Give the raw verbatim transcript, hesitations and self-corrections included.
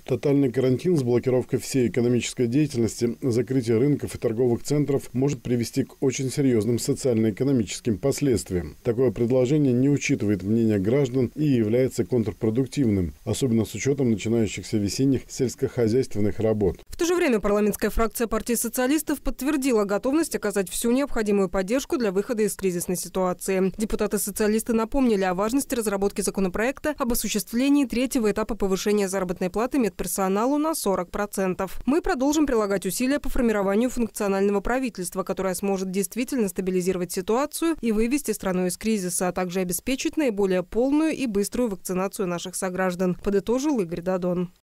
Тотальный карантин с блокировкой всей экономической деятельности, закрытие рынков и торговых центров может привести к очень серьезным социально-экономическим последствиям. Такое предложение не учитывает мнение граждан и является контрпродуктивным, особенно с учетом начинающихся весенних сельскохозяйственных работ. В то же время парламентская фракция партии социалистов подтвердила готовность оказать всю необходимую поддержку для выхода из кризисной ситуации. Депутаты-социалисты напомнили о важности разработки законопроекта об осуществлении третьего этапа повышения заработной платы медперсоналу на сорок процентов. Мы продолжим прилагать усилия по формированию функционального правительства, которое сможет действительно стабилизировать ситуацию и вывести страну из кризиса, а также обеспечить наиболее полную и быструю вакцинацию наших сограждан, подытожил Игорь Дадон.